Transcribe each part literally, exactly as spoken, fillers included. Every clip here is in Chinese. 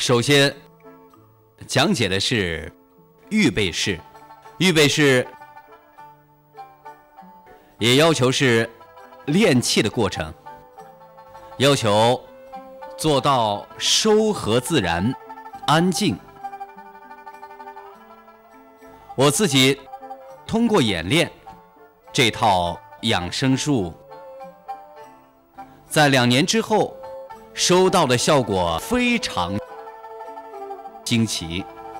首先讲解的是预备式，预备式也要求是练气的过程，要求做到收和自然、安静。我自己通过演练这套养生术，在两年之后收到的效果非常惊奇。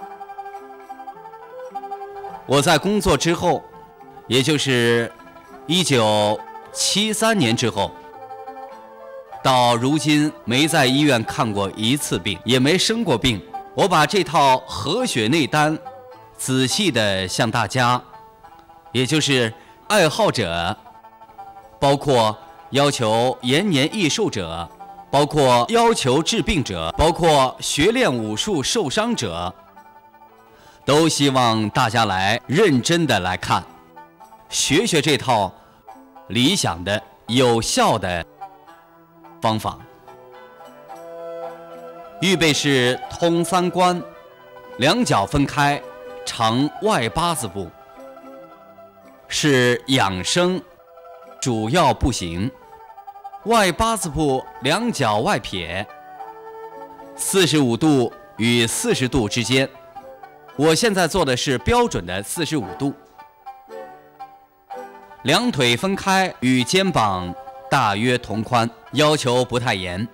我在工作之后，也就是一九七三年之后，到如今没在医院看过一次病，也没生过病。我把这套和血内丹仔细地向大家，也就是爱好者，包括要求延年益寿者，包括要求治病者，包括学练武术受伤者，都希望大家来认真的来看，学学这套理想的有效的方法。预备是通三关，两脚分开，呈外八字步，是养生主要步行。外八字步，两脚外撇，四十五度与四十度之间。我现在做的是标准的四十五度。两腿分开，与肩膀大约同宽，要求不太严。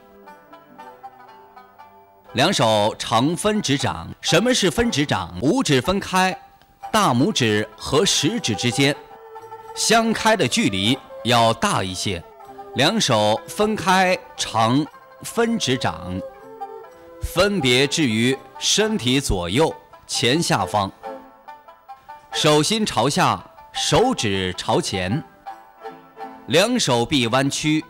两手呈分指掌。什么是分指掌？五指分开，大拇指和食指之间相开的距离要大一些。两手分开呈分指掌，分别置于身体左右前下方，手心朝下，手指朝前，两手臂弯曲。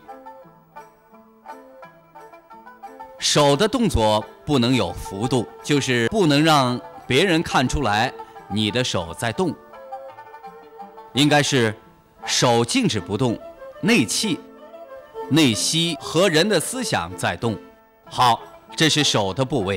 手的动作不能有幅度，就是不能让别人看出来你的手在动，应该是手静止不动，内气内息和人的思想在动。好，这是手的部位。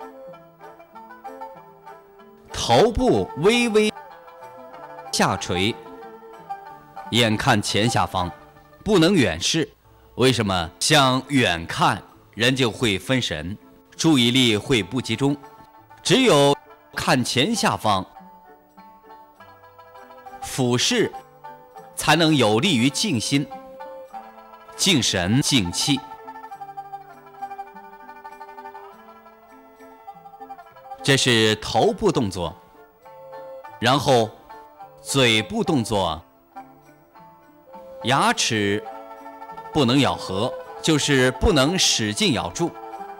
头部微微下垂，眼看前下方，不能远视。为什么？向远看人就会分神，注意力会不集中。只有看前下方，俯视才能有利于静心、静神、静气。这是头部动作，然后嘴部动作，牙齿不能咬合，就是不能使劲咬住。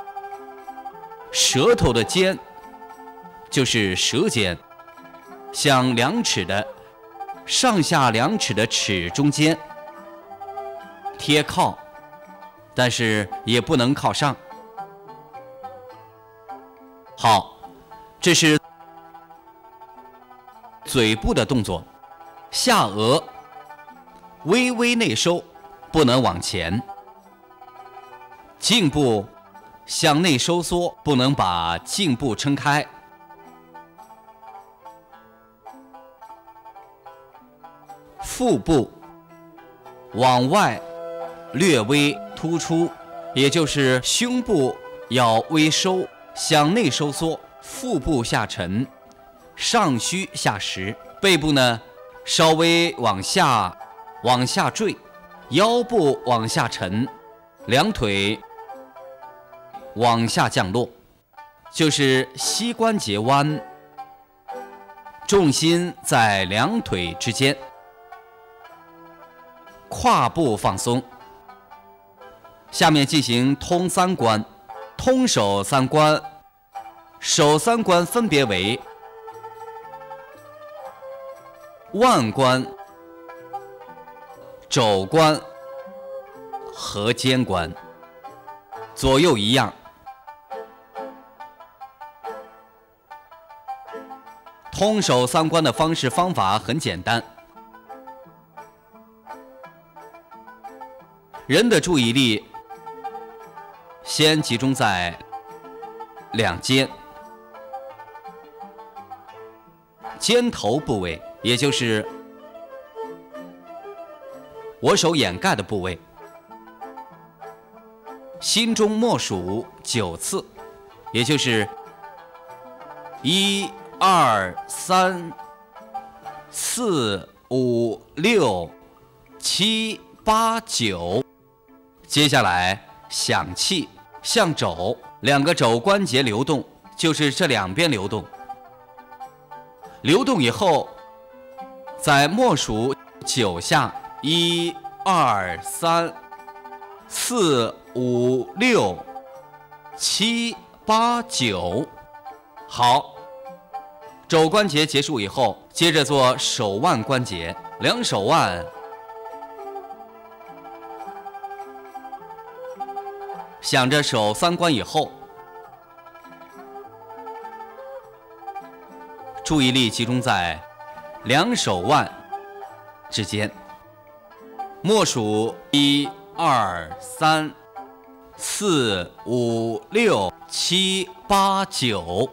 舌头的尖就是舌尖，向两齿的上下两齿的齿中间贴靠，但是也不能靠上。好，这是嘴部的动作，下颚微微内收，不能往前。颈部向内收缩，不能把颈部撑开。腹部往外略微突出，也就是胸部要微收，向内收缩，腹部下沉，上虚下实。背部呢稍微往下往下坠，腰部往下沉，两腿往下降落，就是膝关节弯，重心在两腿之间，胯部放松。下面进行通三关。通手三关，手三关分别为腕关、肘关和肩关，左右一样。通手三关的方式方法很简单，人的注意力先集中在两肩。肩头部位，也就是我手掩盖的部位，心中默数九次，也就是一、二、三、四、五、六、七、八、九。接下来响气，向肘，两个肘关节流动，就是这两边流动。流动以后，再默数九下，一、二、三、四、五、六、七、八、九。好，肘关节结束以后，接着做手腕关节，两手腕想着手三关以后，注意力集中在两手腕之间，默数一、二、三、四、五、六、七、八、九。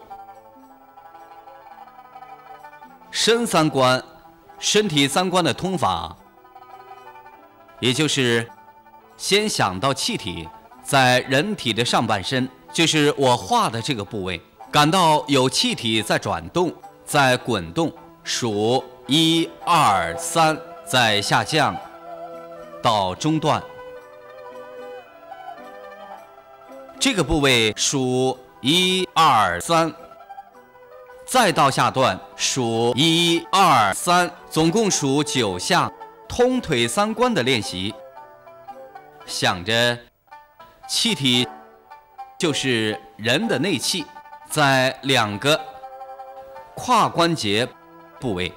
身三关，身体三关的通法，也就是先想到气体在人体的上半身，就是我画的这个部位，感到有气体在转动，在滚动，数一、二、三，再下降到中段。这个部位数一、二、三，再到下段数一、二、三，总共数九下，通腿三关的练习。想着气体就是人的内气，在两个胯关节部位，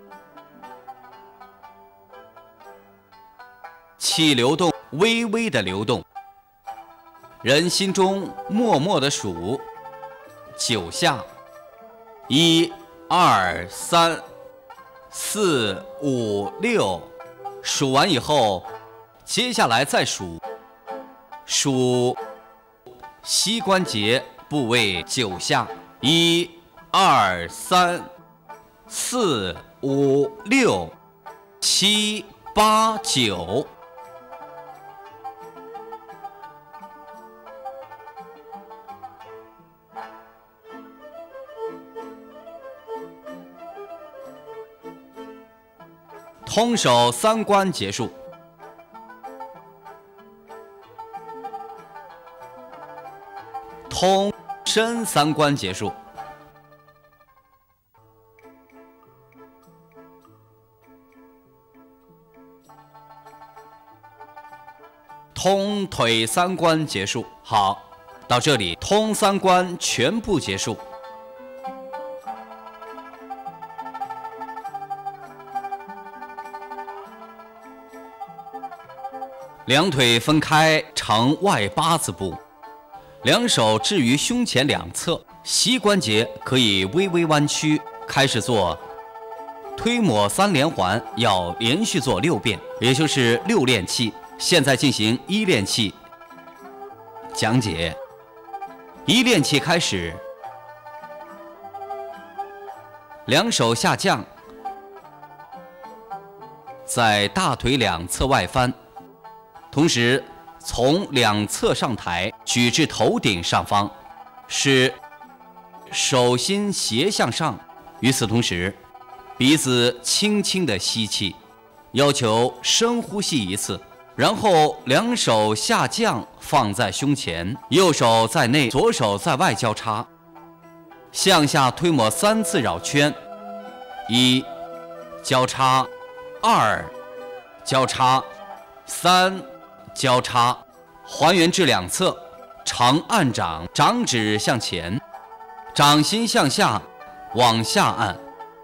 气流动，微微的流动。人心中默默的数九下，一、二、三、四、五、六，数完以后，接下来再数。数膝关节部位九下，一、二、三、四、五、六、七、八、九。通手三关结束。通身三关结束。通腿三关结束。好，到这里通三关全部结束。两腿分开呈外八字步，两手置于胸前两侧，膝关节可以微微弯曲。开始做推抹三连环，要连续做六遍，也就是六练气。现在进行一练气讲解。一练气开始，两手下降，在大腿两侧外翻，同时从两侧上抬，举至头顶上方，使手心斜向上。与此同时，鼻子轻轻地吸气，要求深呼吸一次，然后两手下降放在胸前，右手在内，左手在外交叉，向下推抹三次绕圈，一交叉，二交叉，三交叉，还原至两侧，长按掌，掌指向前，掌心向下，往下按。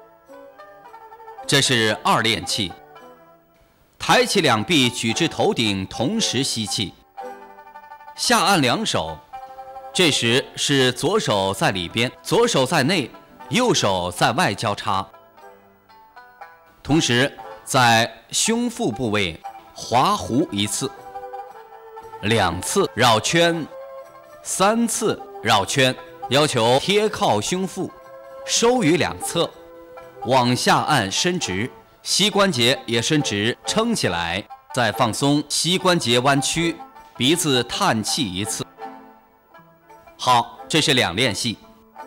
这是二练气。抬起两臂举至头顶，同时吸气，下按两手。这时是左手在里边，左手在内，右手在外交叉，同时在胸腹部位划弧一次，两次绕圈，三次绕圈， 要求贴靠胸腹，收于两侧，往下按伸直，膝关节也伸直，撑起来，再放松，膝关节弯曲，鼻子叹气一次。好，这是两练习。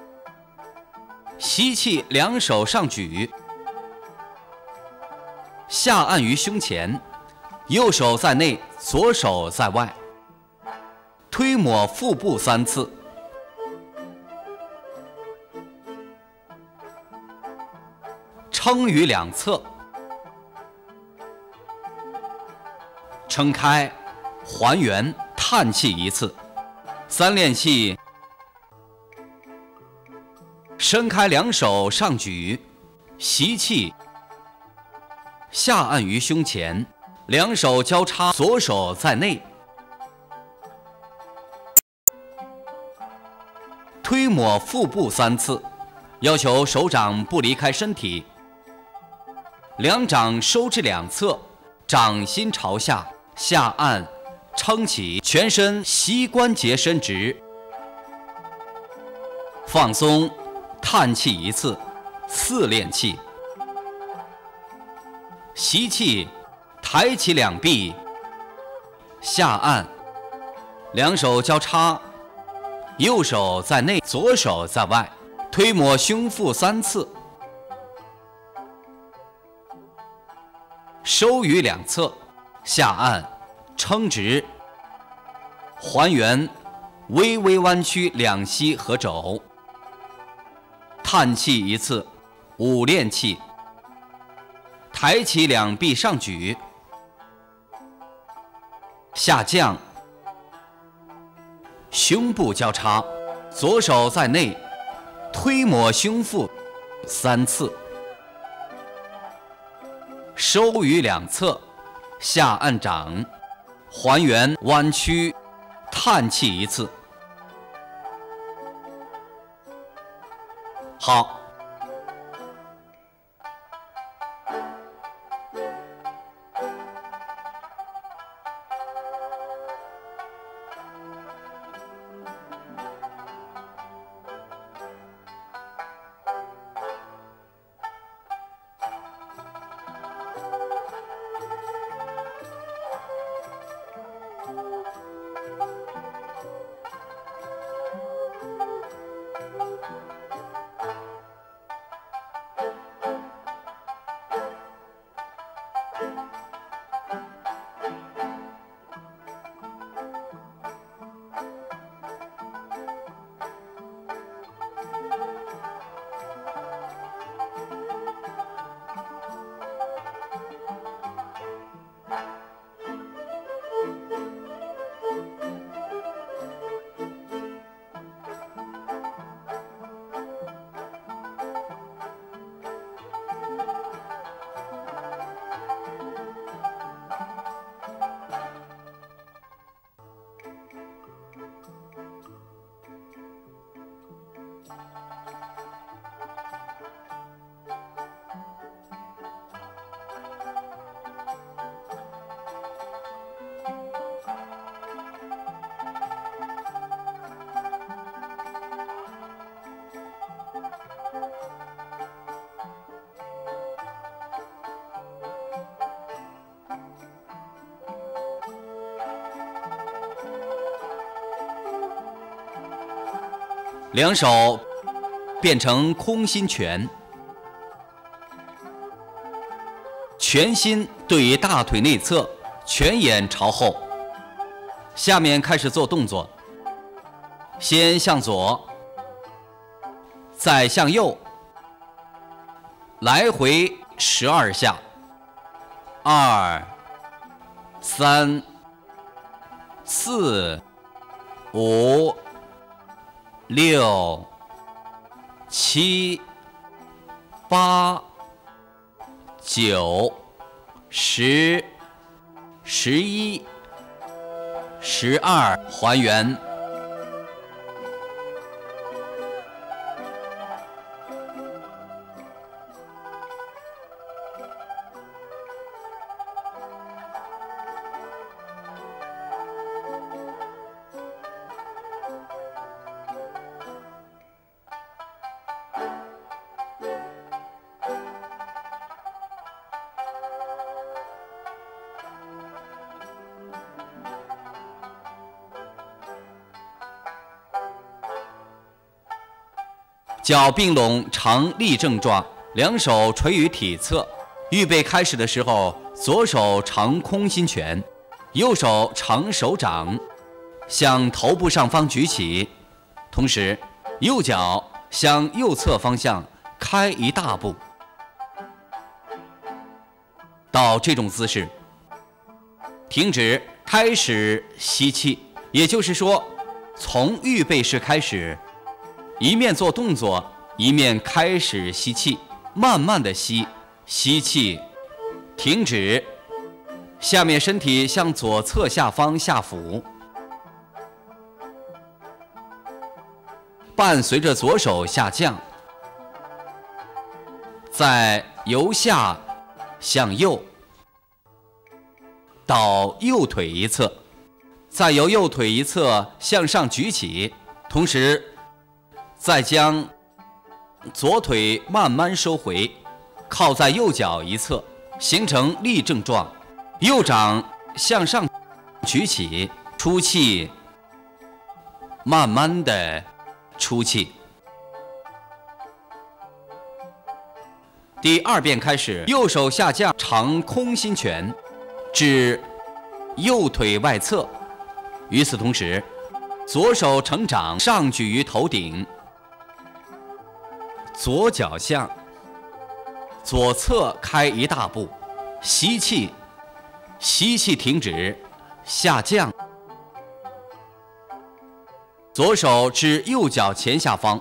吸气，两手上举，下按于胸前，右手在内，左手在外，推抹腹部三次。撑于两侧，撑开，还原，叹气一次。三练气，伸开两手上举，吸气，下按于胸前，两手交叉，左手在内，推抹腹部三次，要求手掌不离开身体。两掌收至两侧，掌心朝下，下按，撑起，全身膝关节伸直，放松，叹气一次，四练气。吸气，抬起两臂，下按，两手交叉，右手在内，左手在外，推抹胸腹三次。收于两侧，下按，撑直，还原，微微弯曲两膝和肘，叹气一次，五练气。抬起两臂上举，下降，胸部交叉，左手在内，推抹胸腹三次。收于两侧，下按掌，还原弯曲，叹气一次。好。两手变成空心拳，拳心对于大腿内侧，拳眼朝后。下面开始做动作，先向左，再向右，来回十二下，二、三、四、五。六、七、八、九、十、十一、十二，还原。 脚并拢呈立正状，两手垂于体侧。预备开始的时候，左手呈空心拳，右手呈手掌，向头部上方举起，同时右脚向右侧方向开一大步。到这种姿势，停止，开始吸气，也就是说，从预备式开始，一面做动作，一面开始吸气，慢慢的吸，吸气，停止，下面身体向左侧下方下俯，伴随着左手下降，再由下向右到右腿一侧，再由右腿一侧向上举起，同时再将左腿慢慢收回，靠在右脚一侧，形成立正状。右掌向上举起，出气，慢慢的出气。第二遍开始，右手下降，长空心拳至右腿外侧，与此同时，左手成掌上举于头顶，左脚向左侧开一大步，吸气，吸气停止，下降，左手至右脚前下方，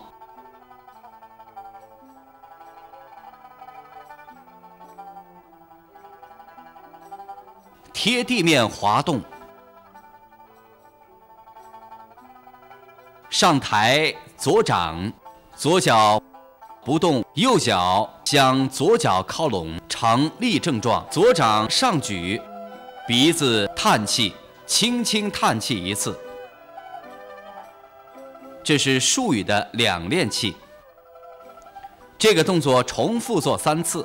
贴地面滑动，上抬左掌，左脚不动，右脚向左脚靠拢，呈立正状，左掌上举，鼻子叹气，轻轻叹气一次。这是术语的两练气。这个动作重复做三次。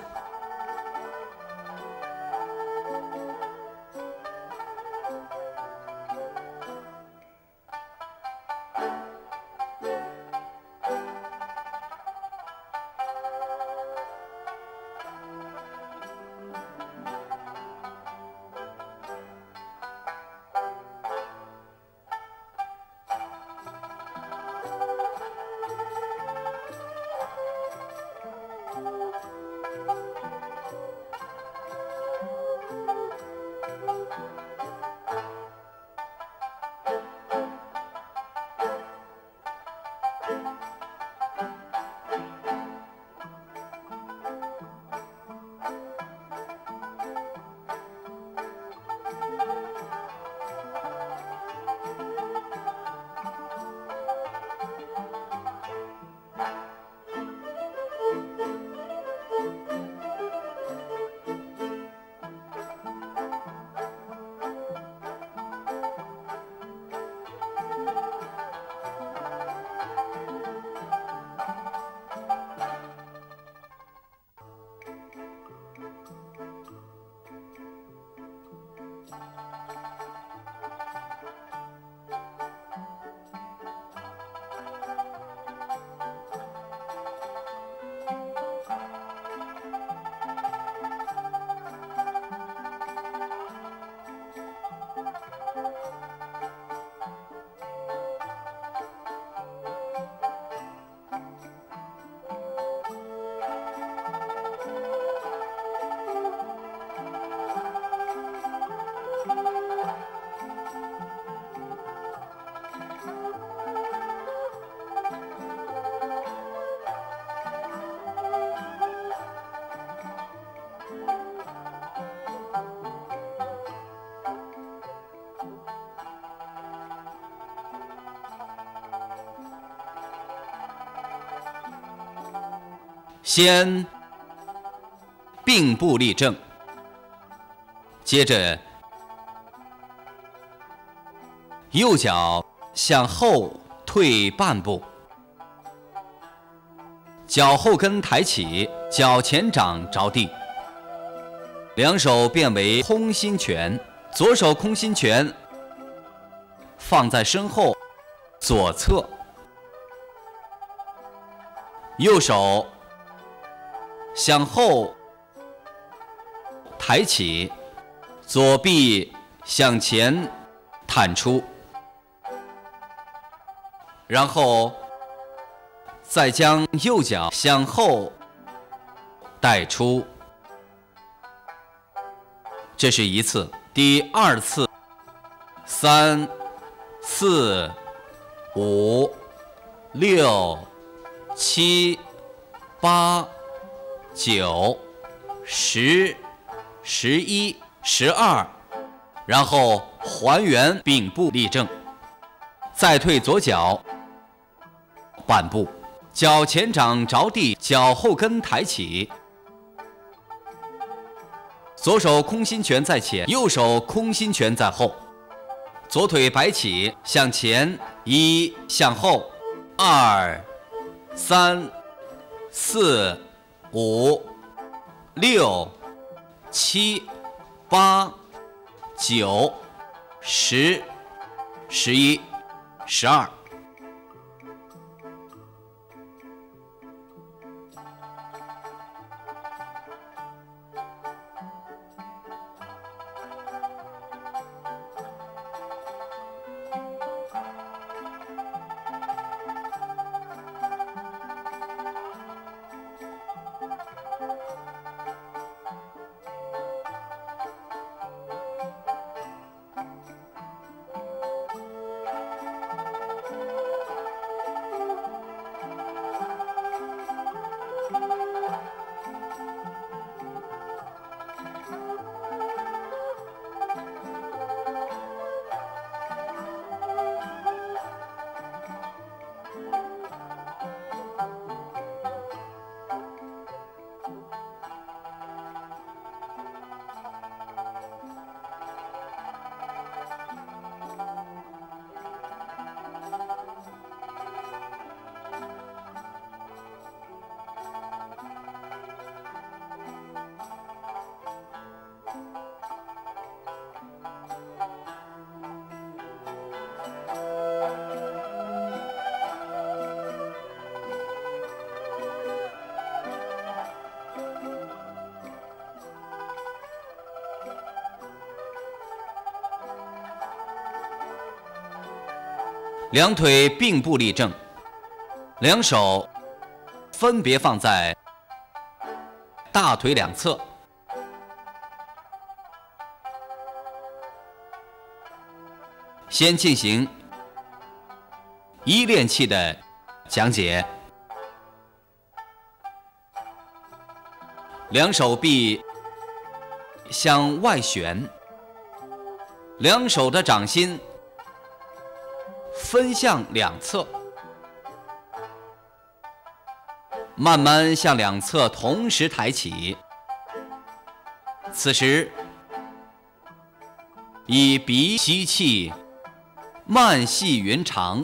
先并步立正，接着右脚向后退半步，脚后跟抬起，脚前掌着地，两手变为空心拳，左手空心拳放在身后左侧， 右手向后抬起，左臂向前探出，然后再将右脚向后带出。这是一次。第二次，三、四、五、六、七、八、九、十、十一、十二，然后还原并步立正，再退左脚半步，脚前掌着地，脚后跟抬起，左手空心拳在前，右手空心拳在后，左腿摆起，向前一，向后二、三、四、五、六、七、八、九、十、十一、十二。两腿并步立正，两手分别放在大腿两侧，先进行依练气的讲解。两手臂向外旋，两手的掌心分向两侧，慢慢向两侧同时抬起。此时以鼻吸气，慢细匀长，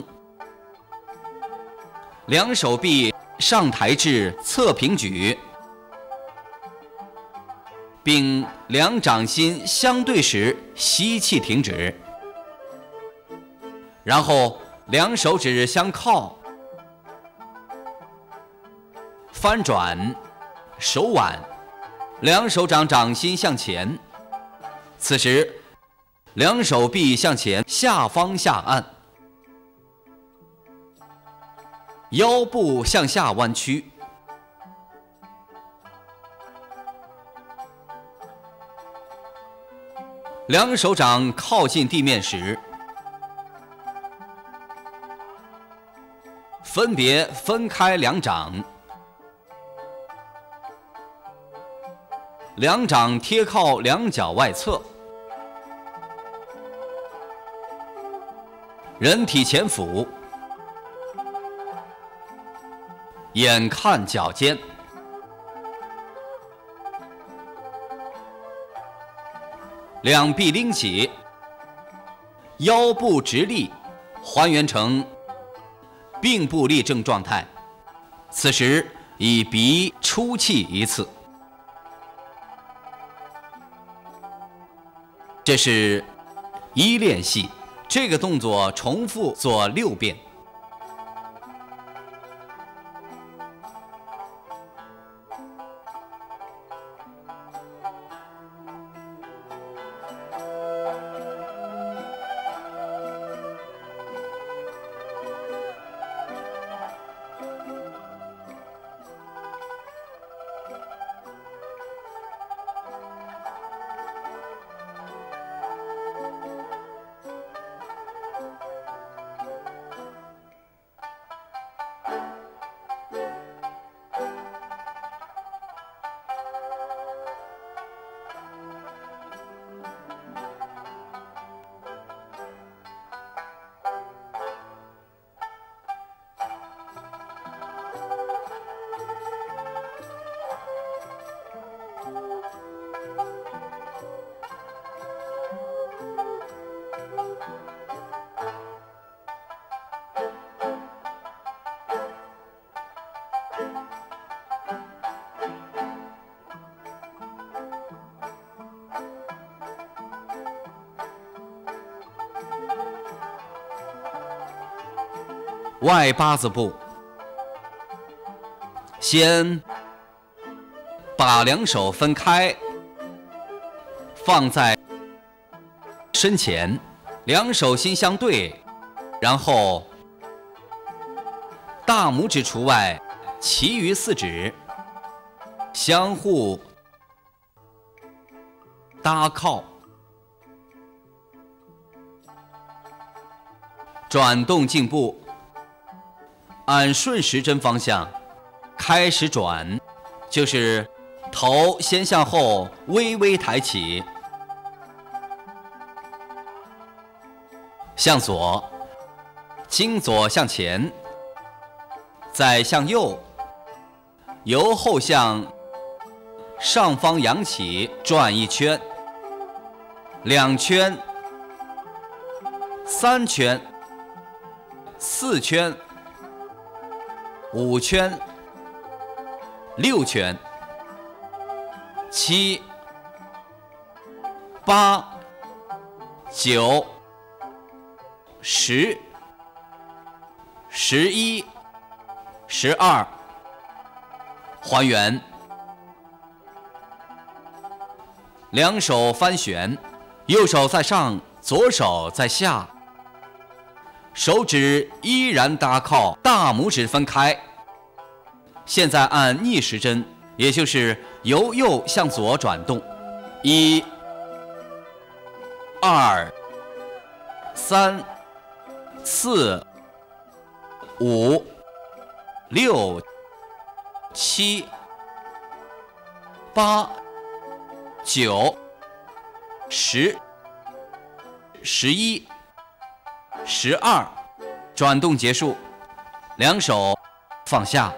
两手臂上抬至侧平举，并两掌心相对时吸气停止。然后两手指相靠，翻转手腕，两手掌掌心向前。此时两手臂向前下方下按，腰部向下弯曲，两手掌靠近地面时，分别分开两掌，两掌贴靠两脚外侧，人体前俯，眼看脚尖，两臂拎起，腰部直立，还原成并步立正状态。此时以鼻出气一次。这是一练习，这个动作重复做六遍。 外八字步。先把两手分开，放在身前，两手心相对，然后大拇指除外，其余四指相互搭靠，转动颈部，按顺时针方向开始转，就是头先向后微微抬起，向左，经左向前，再向右，由后向上方扬起，转一圈，两圈，三圈，四圈，五圈，六圈，七、八、九、十、十一、十二，还原。两手翻旋，右手在上，左手在下，手指依然搭靠，大拇指分开。现在按逆时针，也就是由右向左转动，一、二、三、四、五、六、七、八、九、十、十一、十二，转动结束，两手放下。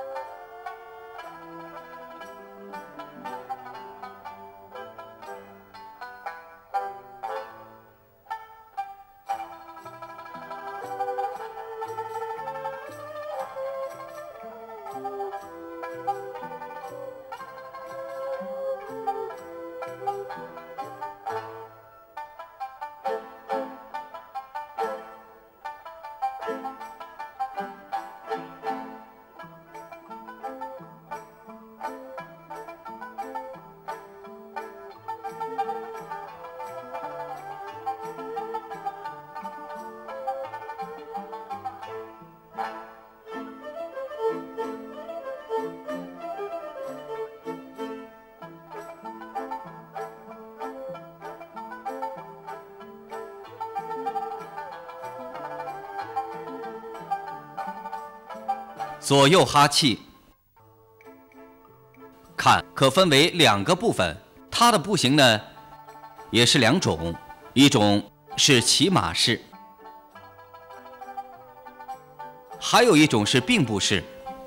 左右哈气，看可分为两个部分。它的步行呢，也是两种，一种是骑马式，还有一种是并步式，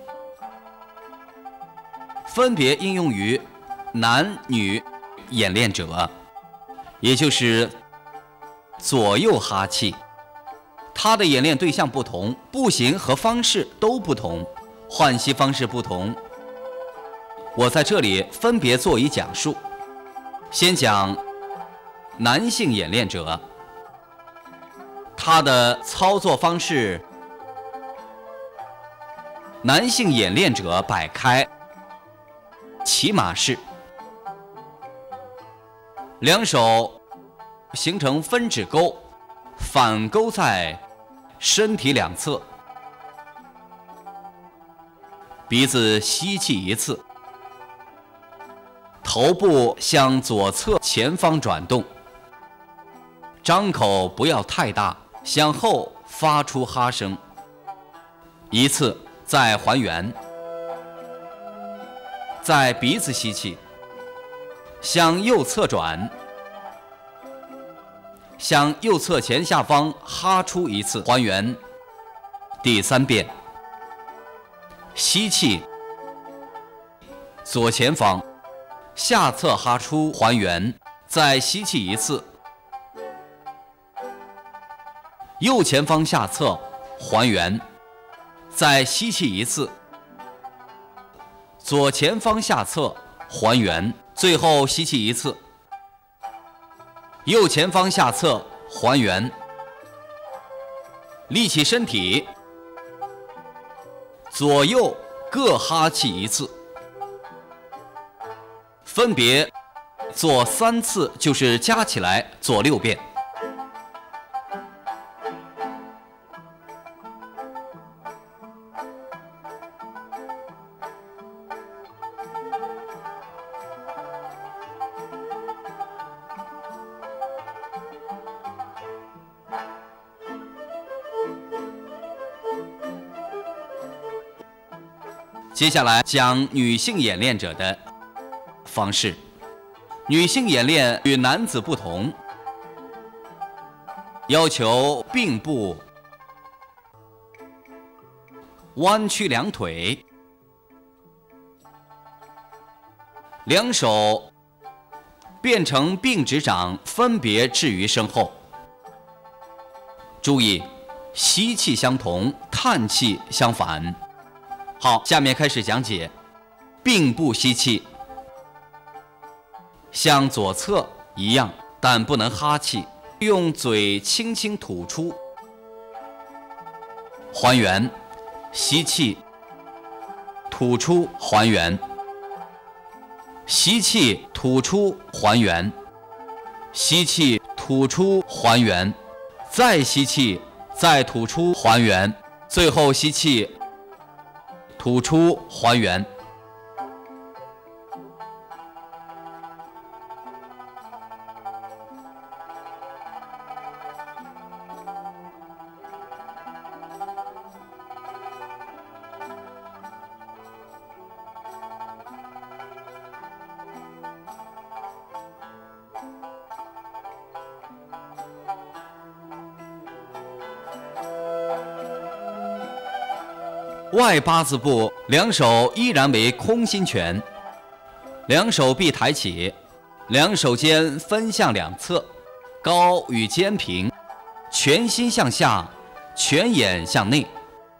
分别应用于男女演练者，也就是左右哈气。它的演练对象不同，步行和方式都不同，换息方式不同。我在这里分别做一讲述。先讲男性演练者，他的操作方式，男性演练者摆开骑马式，两手形成分指勾，反勾在身体两侧，鼻子吸气一次，头部向左侧前方转动，张口不要太大，向后发出哈声，一次，再还原，在鼻子吸气，向右侧转，向右侧前下方哈出一次，还原。第三遍，吸气，左前方下侧哈出，还原，再吸气一次，右前方下侧还原，再吸气一次，左前方下侧还原，最后吸气一次，右前方下侧还原，立起身体， 左右各哈气一次，分别做三次，就是加起来做六遍。接下来讲女性演练者的方式。女性演练与男子不同，要求并步弯曲两腿，两手变成并指掌，分别置于身后。注意，吸气相同，叹气相反。好，下面开始讲解。并步吸气，像左侧一样，但不能哈气，用嘴轻轻吐出。还原，吸气，吐出，还原。吸气，吐出，还原。吸气，吐出，还原。再吸气，再吐出，还原。最后吸气，吐出，还原。外八字步，两手依然为空心拳，两手臂抬起，两手尖分向两侧，高与肩平，全心向下，全眼向内，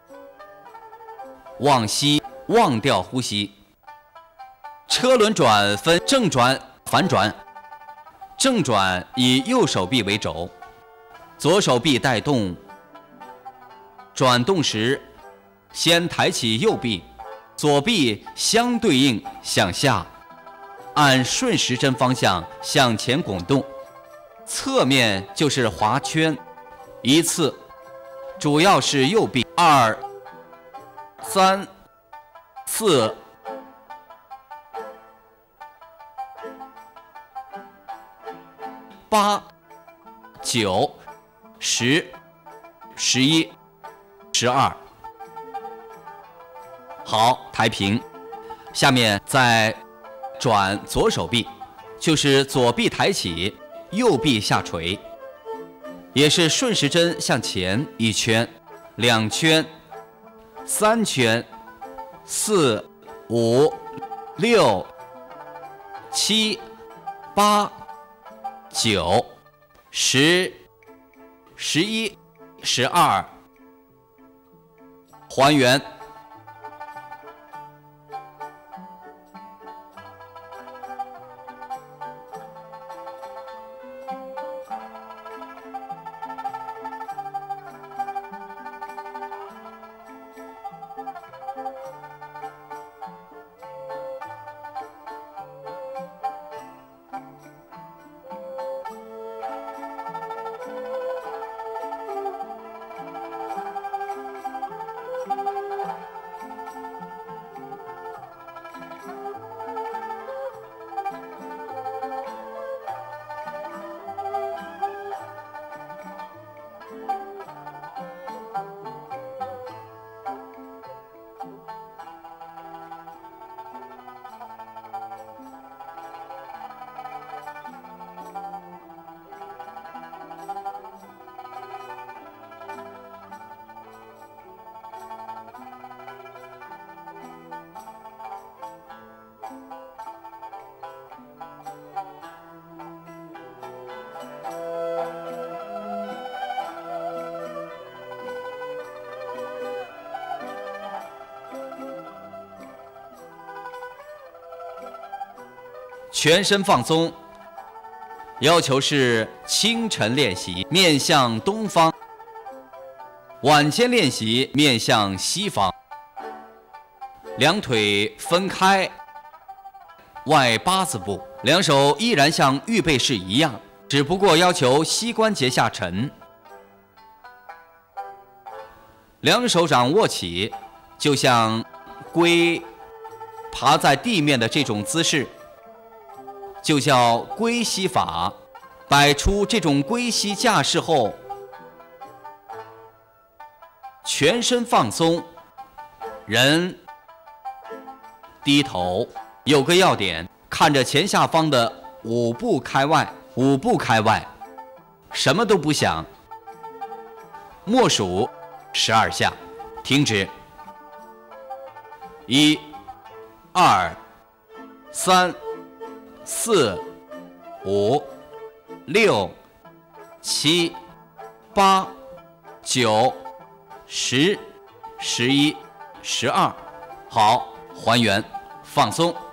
忘吸，忘掉呼吸。车轮转分正转、反转，正转以右手臂为轴，左手臂带动，转动时先抬起右臂，左臂相对应向下，按顺时针方向向前滚动，侧面就是划圈，一次主要是右臂，二、三、四、八、九、十、十一、十二。好，抬平。下面再转左手臂，就是左臂抬起，右臂下垂，也是顺时针向前一圈、两圈、三圈、四、五、六、七、八、九、十、十一、十二，还原。全身放松，要求是清晨练习面向东方，晚间练习面向西方。 两腿分开，外八字步，两手依然像预备式一样，只不过要求膝关节下沉。两手掌握起，就像龟爬在地面的这种姿势，就叫龟膝法。摆出这种龟膝架势后，全身放松，人低头。有个要点，看着前下方的五步开外，五步开外，什么都不想，默数十二下，停止。一、二、三、四、五、六、七、八、九、十、十一、十二，好，还原，放松。